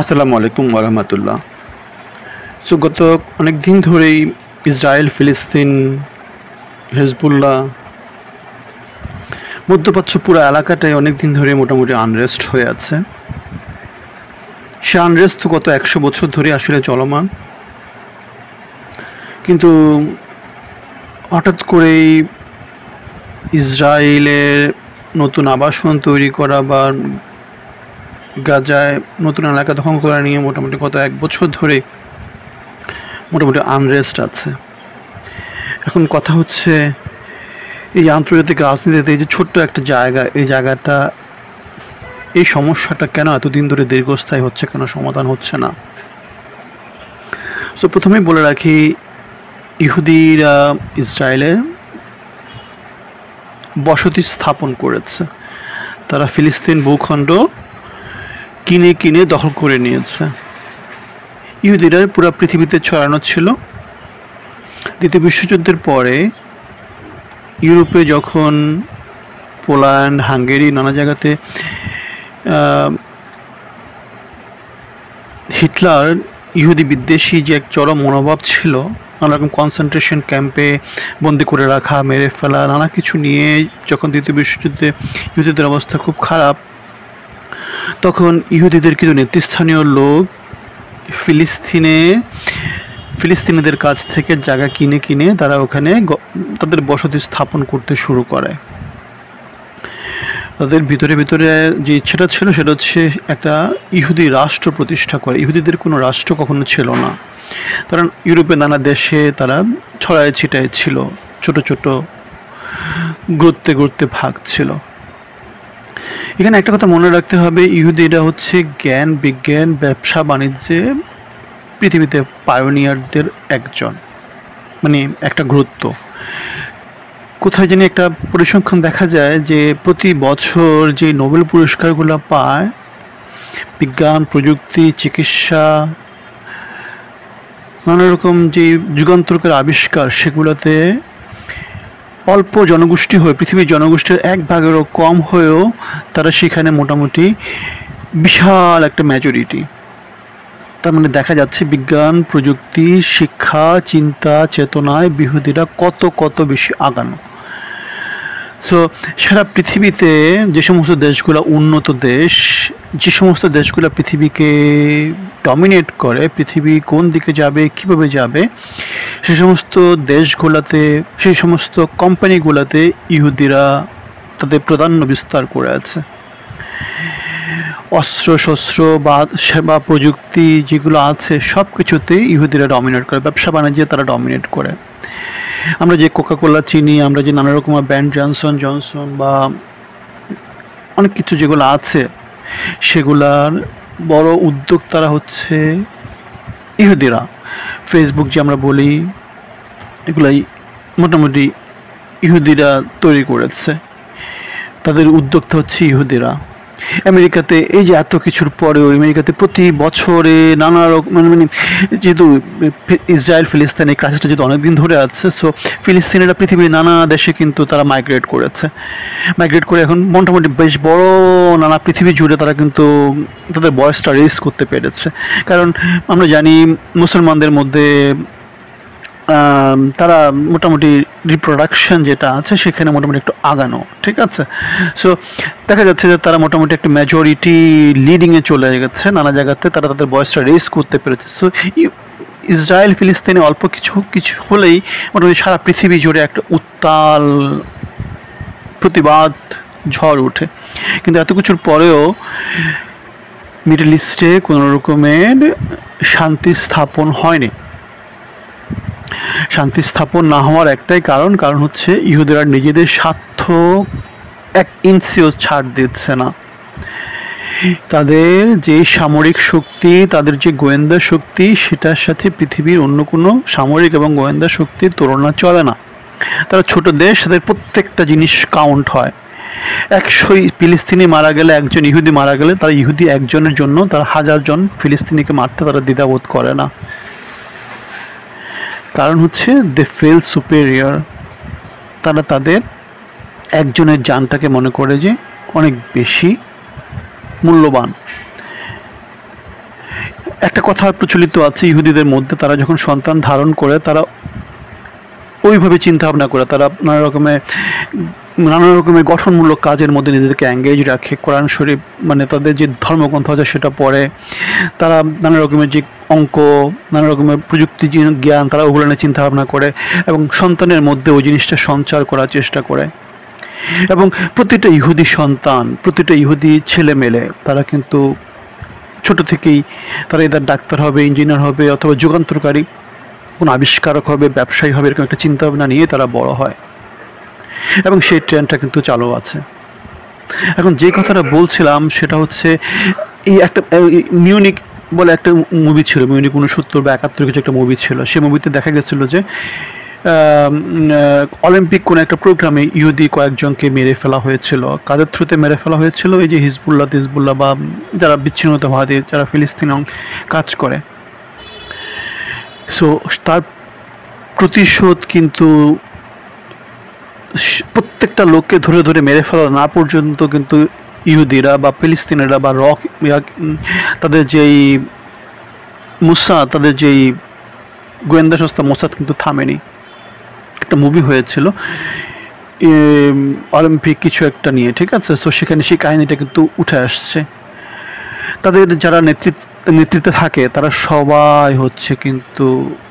আসসালামু আলাইকুম ওরহমতুল্লাহ। গত অনেক দিন ধরেই ইসরায়েল, ফিলিস্তিন, হেজবুল্লাহ, মধ্যপ্রাচ্য পুরো এলাকাটায় অনেক দিন ধরে মোটামুটি আনরেস্ট হয়ে আছে। সে আনরেস্ট তো গত 100 বছর ধরে আসলে চলমান, কিন্তু হঠাৎ করেই ইসরায়েলের নতুন আবাসন তৈরি করা বা গাজায় নতুন এলাকা দখল করা নিয়ে মোটামুটি গত 1 বছর ধরে মোটামুটি আনরেস্ট আছে। এখন কথা হচ্ছে, এই আন্তর্জাতিক রাজনীতিতে এই যে ছোট্ট একটা জায়গা, এই জায়গাটা, এই সমস্যাটা কেন এতদিন ধরে দীর্ঘস্থায়ী হচ্ছে, কেন সমাধান হচ্ছে না? প্রথমেই বলে রাখি, ইহুদিরা ইসরায়েলে বসতি স্থাপন করেছে। তারা ফিলিস্তিন ভূখণ্ড কিনে কিনে দখল করে নিয়েছে। ইহুদিরা পুরো পৃথিবীতে ছড়ানো ছিল। দ্বিতীয় বিশ্বযুদ্ধের পরে ইউরোপে যখন পোল্যান্ড, হাঙ্গেরি, নানা জায়গাতে হিটলার ইহুদি বিদ্বেষী যে এক চরম মনোভাব ছিল, নানা রকম কনসেন্ট্রেশন ক্যাম্পে বন্দি করে রাখা, মেরে ফেলা, নানা কিছু নিয়ে যখন দ্বিতীয় বিশ্বযুদ্ধে ইহুদিদের অবস্থা খুব খারাপ, তখন ইহুদিদের কিছু নেতৃস্থানীয় লোক ফিলিস্তিনিদের কাছ থেকে জায়গা কিনে কিনে তারা ওখানে তাদের বসতি স্থাপন করতে শুরু করে। তাদের ভিতরে ভিতরে যে ইচ্ছেটা ছিল সেটা হচ্ছে একটা ইহুদি রাষ্ট্র প্রতিষ্ঠা করে। ইহুদিদের কোনো রাষ্ট্র কখনো ছিল না। কারণ ইউরোপের নানা দেশে তারা ছড়ায় ছিটায় ছিল, ছোট ছোট গর্তে গর্তে ভাগ ছিল। এখানে একটা কথা মনে রাখতে হবে, ইহুদিরা হচ্ছে জ্ঞান, বিজ্ঞান, ব্যবসা বাণিজ্যে পৃথিবীতে পায়োনিয়ারদের একজন, মানে একটা গুরুত্ব। কোথায় জানি একটা পরিসংখ্যান দেখা যায় যে প্রতি বছর যে নোবেল পুরস্কারগুলো পায় বিজ্ঞান, প্রযুক্তি, চিকিৎসা, নানা রকম যে যুগান্তরকার আবিষ্কার, সেগুলোতে অল্প জনগোষ্ঠী হয়ে, পৃথিবীর জনগোষ্ঠীর 1/1-এরও কম হয়েও তারা সেখানে মোটামুটি বিশাল একটা মেজরিটি। তার মানে দেখা যাচ্ছে বিজ্ঞান, প্রযুক্তি, শিক্ষা, চিন্তা, চেতনায় ইহুদিরা কত কত বেশি আগানো। সারা পৃথিবীতে যে সমস্ত দেশগুলো উন্নত দেশ, যে সমস্ত দেশগুলো পৃথিবীকে ডমিনেট করে, পৃথিবী কোন দিকে যাবে, কিভাবে যাবে, সে সমস্ত দেশগুলোতে, সেই সমস্ত কোম্পানিগুলোতে ইহুদিরা তাদের প্রাধান্য বিস্তার করে আছে। অস্ত্র শস্ত্র বা সেবা, প্রযুক্তি যেগুলো আছে সব কিছুতেই ইহুদিরা ডমিনেট করে। ব্যবসা বাণিজ্যে তারা ডমিনেট করে। আমরা যে কোকাকোলা চিনি, আমরা যে নানা রকম ব্র্যান্ড, জনসন জনসন বা অনেক কিছু যেগুলো আছে, সেগুলার বড় উদ্যোক্তারা হচ্ছে ইহুদিরা। ফেসবুক যে আমরা বলি, এগুলাই মোটামুটি ইহুদিরা তৈরি করেছে, তাদের উদ্যোক্তা হচ্ছে ইহুদিরা। আমেরিকাতে এই যে এত কিছুর পরেও আমেরিকাতে প্রতি বছরে নানা রকম মানে যেহেতু ইসরায়েল ফিলিস্তিনের ক্রাইসিসটা যেহেতু অনেকদিন ধরে আছে, ফিলিস্তিনিরা পৃথিবীর নানা দেশে কিন্তু তারা মাইগ্রেট করে এখন মোটামুটি বেশ বড় নানা পৃথিবী জুড়ে তারা কিন্তু তাদের ভয়েসটা রেজ করতে পেরেছে। কারণ আমরা জানি মুসলমানদের মধ্যে তারা মোটামুটি রিপ্রোডাকশন যেটা আছে সেখানে মোটামুটি একটু আগানো, ঠিক আছে। দেখা যাচ্ছে যে তারা মোটামুটি একটা মেজরিটি লিডিংয়ে চলে গেছে, নানা জায়গাতে তারা তাদের ভয়েসটা রেজ করতে পেরেছে। ইসরায়েল ফিলিস্তিনে অল্প কিছু হলেই মোটামুটি সারা পৃথিবী জুড়ে একটা উত্তাল প্রতিবাদ ঝড় ওঠে। কিন্তু এত কিছুর পরেও মিডল ইস্টে কোনো রকমের শান্তি স্থাপন হয়নি। শান্তি স্থাপন না হওয়ার একটাই কারণ হচ্ছে ইহুদিরা নিজেদের স্বার্থ 1 ইঞ্চিও ছাড় দিচ্ছে না। তাদের যে সামরিক শক্তি, তাদের যে গোয়েন্দা শক্তি, সেটার সাথে পৃথিবীর অন্য কোনো সামরিক এবং গোয়েন্দা শক্তির তুলনা চলে না। তারা ছোট দেশ, তাদের প্রত্যেকটা জিনিস কাউন্ট হয়। 100 ফিলিস্তিনি মারা গেলে, একজন ইহুদি মারা গেলে, তারা ইহুদি একজনের জন্য তারা 1000 জন ফিলিস্তিনিকে মারতে তারা দ্বিধাবোধ করে না। কারণ হচ্ছে দে ফিল সুপেরিয়র। তারা তাদের একজনের জানটাকে মনে করে যে অনেক বেশি মূল্যবান। একটা কথা প্রচলিত আছে ইহুদিদের মধ্যে, তারা যখন সন্তান ধারণ করে তারা ওইভাবে চিন্তা ভাবনা করে, তারা নানা রকমের গঠনমূলক কাজের মধ্যে নিজেদেরকে এঙ্গেজ রাখে, কোরআন শরীফ মানে তাদের যে ধর্মগ্রন্থ আছে সেটা পড়ে, তারা নানা রকমের যে অঙ্ক, নানা রকমের প্রযুক্তি জ্ঞান তারা ওগুলো নিয়ে চিন্তা ভাবনা করে এবং সন্তানের মধ্যে ওই জিনিসটা সঞ্চার করার চেষ্টা করে। এবং প্রতিটা ইহুদি সন্তান, প্রতিটা ইহুদি ছেলে মেলে তারা কিন্তু ছোট থেকেই তারা এদের ডাক্তার হবে, ইঞ্জিনিয়ার হবে, অথবা যুগান্তরকারী কোনো আবিষ্কারক হবে, ব্যবসায়ী হবে, এরকম একটা চিন্তাভাবনা নিয়ে তারা বড় হয় এবং সেই ট্রেন্ডটা কিন্তু চালু আছে। এখন যে কথাটা বলছিলাম সেটা হচ্ছে এই একটা মিউনিক বলে একটা মুভি ছিল, মিউনিক 69 বা 71 কিছু একটা মুভি ছিল। সেই মুভিতে দেখা গেছিলো যে অলিম্পিক কোনো একটা প্রোগ্রামে ইহুদি কয়েকজনকে মেরে ফেলা হয়েছিল। কাদের থ্রুতে মেরে ফেলা হয়েছিল? এই যে হিজবুল্লাহ বা যারা বিচ্ছিন্নতাবাদী, যারা ফিলিস্তিনে কাজ করে। সো তার প্রতিশোধ কিন্তু প্রত্যেকটা লোককে ধরে ধরে মেরে ফেলা না পর্যন্ত কিন্তু ইহুদিরা বা ফিলিস্তিনিরা বা তাদের যেই মোসাদ, তাদের যেই গোয়েন্দা সংস্থা মোসাদ কিন্তু থামেনি। একটা মুভি হয়েছিল অলিম্পিক কিছু একটা নিয়ে, ঠিক আছে? সো সেখানে সেই কাহিনীটা কিন্তু উঠে আসছে। তাদের যারা নেতৃত্বে থাকে তারা সবাই হচ্ছে কিন্তু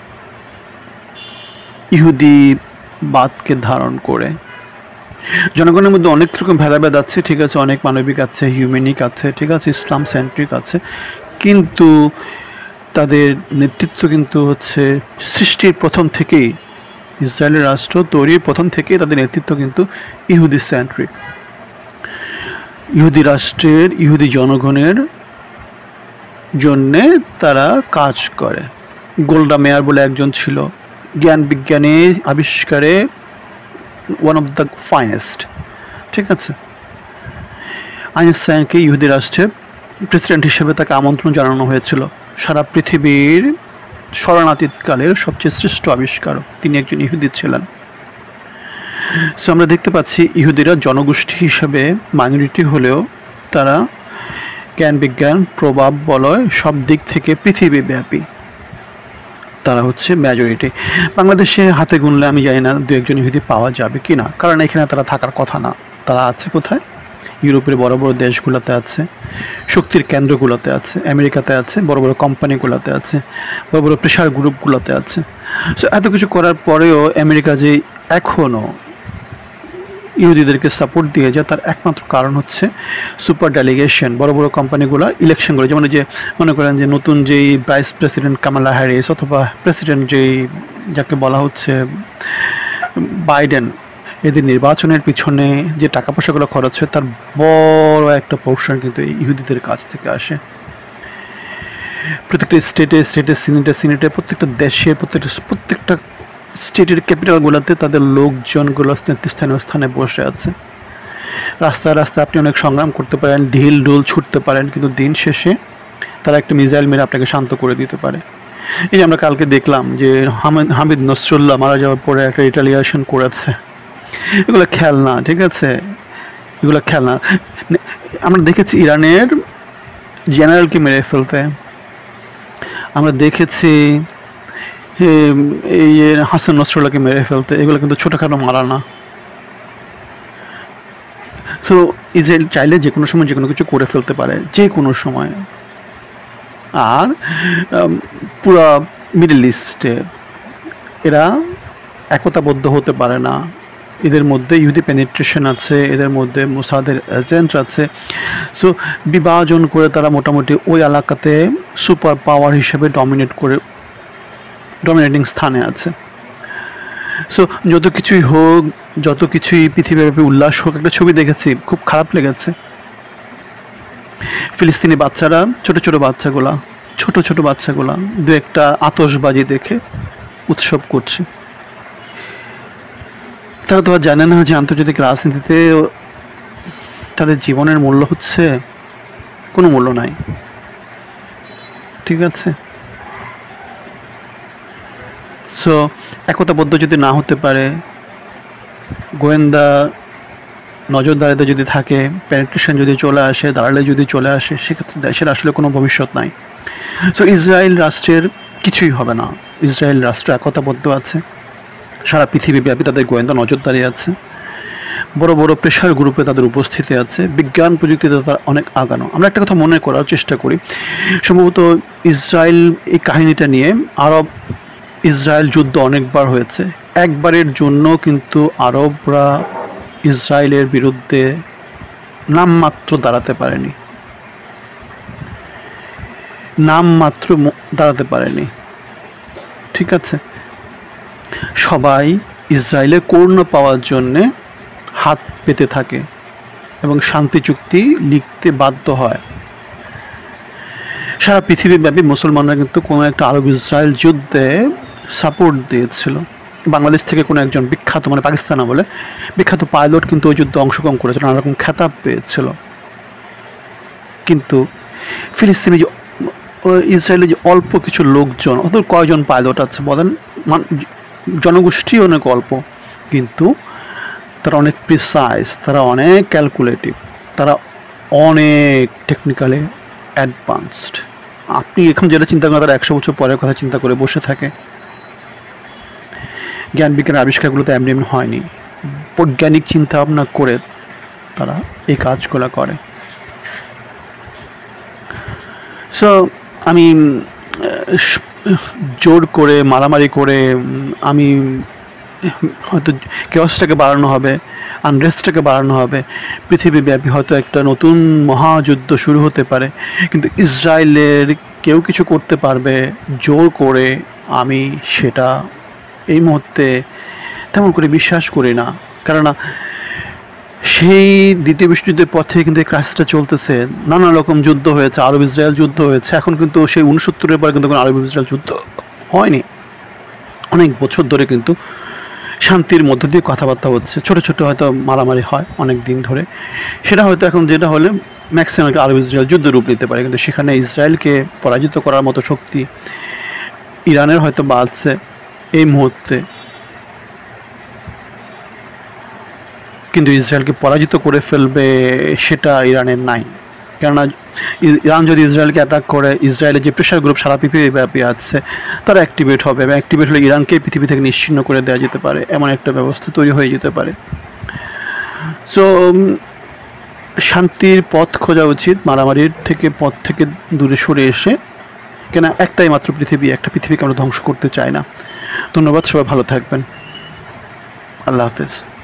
ইহুদিবাদকে ধারণ করে। জনগণের মধ্যে অনেক রকম ভেদাভেদ আছে, ঠিক আছে, অনেক মানবিক আছে, হিউম্যানিক আছে, ঠিক আছে, ইসলাম সেন্ট্রিক আছে, কিন্তু তাদের নেতৃত্ব কিন্তু হচ্ছে সৃষ্টির প্রথম থেকেই, ইসরায়েলের রাষ্ট্র তৈরির প্রথম থেকেই তাদের নেতৃত্ব কিন্তু ইহুদি সেন্ট্রিক। ইহুদি রাষ্ট্রের, ইহুদি জনগণের জন্যে তারা কাজ করে। গোল্ডা মেয়ার বলে একজন ছিল, জ্ঞান বিজ্ঞানে আবিষ্কারে ওয়ান অফ দ্য ফাইনেস্ট, ঠিক আছে। আইনস্টাইনকে ইহুদি রাষ্ট্রের প্রেসিডেন্ট হিসেবে তাকে আমন্ত্রণ জানানো হয়েছিল। সারা পৃথিবীর স্মরণাতীতকালের সবচেয়ে শ্রেষ্ঠ আবিষ্কারক তিনি একজন ইহুদি ছিলেন। সো আমরা দেখতে পাচ্ছি ইহুদিরা জনগোষ্ঠী হিসেবে মাইনরিটি হলেও তারা জ্ঞান বিজ্ঞান, প্রভাব বলয় সব দিক থেকে পৃথিবীব্যাপী তারা হচ্ছে মেজরিটি। বাংলাদেশে হাতে গুনলে আমি জানি না 2-1 ইহুদি পাওয়া যাবে কি না, কারণ এখানে তারা থাকার কথা না। তারা আছে কোথায়? ইউরোপের বড় বড় দেশগুলোতে আছে, শক্তির কেন্দ্রগুলোতে আছে, আমেরিকাতে আছে, বড় বড় কোম্পানিগুলোতে আছে, বড় বড় প্রেশার গ্রুপগুলোতে আছে। সো এত কিছু করার পরেও আমেরিকা যে এখনও ইহুদিদেরকে সাপোর্ট দিয়ে যায় তার একমাত্র কারণ হচ্ছে সুপার ডেলিগেশন। বড় বড় কোম্পানিগুলো ইলেকশন করে, যেমন যে মনে করেন যে নতুন যেই ভাইস প্রেসিডেন্ট কামালা হ্যারিস অথবা প্রেসিডেন্ট যেই যাকে বলা হচ্ছে বাইডেন, এদের নির্বাচনের পিছনে যে টাকা পয়সাগুলো খরচ হয় তার বড় একটা পোর্শন কিন্তু ইহুদিদের কাছ থেকে আসে। প্রত্যেকটা স্টেটে সিনেটে প্রত্যেকটা দেশে প্রত্যেকটা স্টেটের ক্যাপিটালগুলোতে তাদের লোকজনগুলো নেতৃস্থানীয় স্থানে বসে আছে। রাস্তায় আপনি অনেক সংগ্রাম করতে পারেন, ঢিল ঢোল ছুটতে পারেন, কিন্তু দিন শেষে তারা একটা মিসাইল মেরে আপনাকে শান্ত করে দিতে পারে। এই যে আমরা কালকে দেখলাম যে হামিদ নসরুল্লাহ মারা যাওয়ার পরে একটা রিটালিয়েশন করেছে। এগুলো খেলনা, ঠিক আছে, এগুলো খেলনা। আমরা দেখেছি ইরানের জেনারেলকে মেরে ফেলতে, আমরা দেখেছি এই হাসান নসরুল্লাহকে মেরে ফেলতে। এগুলো কিন্তু ছোটোখাটো মারা না। সো ইসরায়েল চাইলে যে কোনো সময় যে কোনো কিছু করে ফেলতে পারে, যে কোনো সময়। আর পুরা মিডল ইস্টে এরা একতাবদ্ধ হতে পারে না। এদের মধ্যে ইহুদি পেনিট্রেশন আছে, এদের মধ্যে মোসাদের এজেন্ট আছে। সো বিভাজন করে তারা মোটামুটি ওই এলাকাতে সুপার পাওয়ার হিসেবে ডমিনেটিং স্থানে আছে। সো যত কিছুই হোক, যত কিছুই পৃথিবীব্যাপী উল্লাস হোক, একটা ছবি দেখেছি খুব খারাপ লেগেছে। ফিলিস্তিনি বাচ্চারা, ছোট ছোট বাচ্চাগুলা দু একটা আতশবাজি দেখে উৎসব করছে। তারা তো আর জানে না যে আন্তর্জাতিক রাজনীতিতে তাদের জীবনের মূল্য হচ্ছে কোনো মূল্য নাই, ঠিক আছে। সো একতাবদ্ধ যদি না হতে পারে, গোয়েন্দা নজরদারিতে যদি থাকে, পেনিট্রেশন যদি চলে আসে, দাঁড়ালে যদি চলে আসে, সেক্ষেত্রে দেশের আসলে কোনো ভবিষ্যৎ নাই। সো ইসরায়েল রাষ্ট্রের কিছুই হবে না। ইসরায়েল রাষ্ট্র একতাবদ্ধ আছে, সারা পৃথিবীব্যাপী তাদের গোয়েন্দা নজরদারি আছে, বড় বড় প্রেশার গ্রুপে তাদের উপস্থিতি আছে, বিজ্ঞান প্রযুক্তিতে তারা অনেক আগানো। আমরা একটা কথা মনে করার চেষ্টা করি, সম্ভবত ইসরায়েল এই কাহিনীটা নিয়ে আরব ইসরায়েল যুদ্ধ অনেকবার হয়েছে, একবারের জন্য কিন্তু আরবরা ইসরায়েলের বিরুদ্ধে নামমাত্র দাঁড়াতে পারেনি, নামমাত্র দাঁড়াতে পারেনি। ঠিক আছে, সবাই ইসরায়েলের কর্ণ পাওয়ার জন্যে হাত পেতে থাকে এবং শান্তি চুক্তি লিখতে বাধ্য হয়। সারা পৃথিবীব্যাপী মুসলমানরা কিন্তু কোনো একটা আরব ইসরায়েল যুদ্ধে সাপোর্ট দিয়েছিল। বাংলাদেশ থেকে কোনো একজন বিখ্যাত, মানে পাকিস্তান বলে বিখ্যাত পাইলট কিন্তু ওই যুদ্ধে অংশগ্রহণ করেছিল, নানা রকম খেতাব পেয়েছিল। কিন্তু ফিলিস্তিনি যে ইসরায়েলের যে অল্প কিছু লোকজন, অত কয়জন পাইলট আছে বলেন, জনগোষ্ঠী অনেক অল্প, কিন্তু তারা অনেক প্রিসাইজ, তারা অনেক ক্যালকুলেটিভ, তারা অনেক টেকনিক্যালি অ্যাডভান্সড। আপনি এখন যেটা চিন্তা করেন তারা 100 বছর পরের কথা চিন্তা করে বসে থাকে। জ্ঞান বিজ্ঞানের আবিষ্কারগুলো তো এমনি এমনি হয়নি, বৈজ্ঞানিক চিন্তা ভাবনা করে তারা এই কাজগুলো করে। সো আমি জোর করে মারামারি করে আমি হয়তো কেওসটাকে বাড়ানো হবে, আনরেস্টটাকে বাড়ানো হবে, পৃথিবীব্যাপী হয়তো একটা নতুন মহাযুদ্ধ শুরু হতে পারে, কিন্তু ইসরায়েলের কেউ কিছু করতে পারবে জোর করে, আমি সেটা এই মুহূর্তে তেমন করে বিশ্বাস করি না। কেননা সেই দ্বিতীয় বিশ্বযুদ্ধের পর থেকে কিন্তু এই ক্রাইসিসটা চলতেছে, নানা রকম যুদ্ধ হয়েছে, আরব ইসরায়েল যুদ্ধ হয়েছে, এখন কিন্তু সেই 69-এর পরে কিন্তু কোনো আরব ইসরায়েল যুদ্ধ হয়নি। অনেক বছর ধরে কিন্তু শান্তির মধ্য দিয়ে কথাবার্তা হচ্ছে, ছোট ছোট হয়তো মারামারি হয় অনেক দিন ধরে, সেটা হয়তো এখন যেটা হলে ম্যাক্সিমাম একটা আরব ইসরায়েল যুদ্ধ রূপ নিতে পারে, কিন্তু সেখানে ইসরায়েলকে পরাজিত করার মতো শক্তি ইরানের হয়তো বাড়ছে এই মুহূর্তে, কিন্তু ইসরায়েলকে পরাজিত করে ফেলবে সেটা ইরানের নাই। কেননা ইরান যদি ইসরায়েলকে অ্যাটাক করে, ইসরায়েলের যে প্রেশার গ্রুপ সারা পৃথিবীব্যাপী আছে তারা অ্যাক্টিভেট হবে, এবং অ্যাক্টিভেট হলে ইরানকে পৃথিবী থেকে নিশ্চিহ্ন করে দেওয়া যেতে পারে, এমন একটা ব্যবস্থা তৈরি হয়ে যেতে পারে। সো শান্তির পথ খোঁজা উচিত, মারামারির পথ থেকে দূরে সরে এসে, কেন একটাই মাত্র পৃথিবী, একটা পৃথিবীকে আমরা ধ্বংস করতে চাই না। ধন্যবাদ, সবাই ভালো থাকবেন, আল্লাহ হাফেজ।